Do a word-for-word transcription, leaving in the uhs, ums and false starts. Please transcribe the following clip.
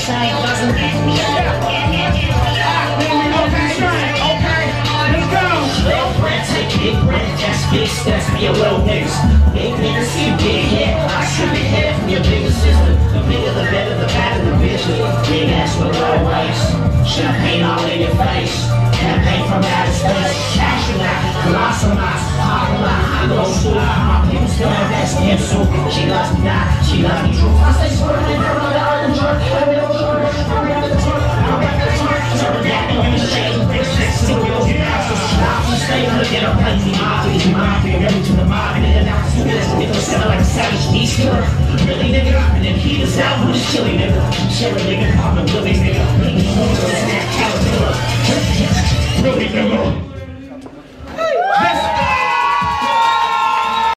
shine doesn't get me up. Big breath, that's big steps for your little niggas. Big niggas see you get hit. I should be hit from your bigger sister. The bigger the better, the better the vision. Big ass with low waist. Champagne all in your face. Campaign from outer space. Astronaut, colossal-mize, hard-line, go shoot. My people still have that skin suit. She loves me not, she loves me true. I say swerve and girl on the other jerk. I'm in the jerk, I'm in the jerk. I'm in the jerk. Turn that on the shade. See what you'll get out. Stay on the ghetto, plenty mob, easy mob, you're ready to the mob, and then out two minutes, it goes sound like a savage beast killer. Really, nigga, and then he is out with his chili, nigga. Chili, nigga, I'm a Willie, nigga. Making moves, that's that caterpillar.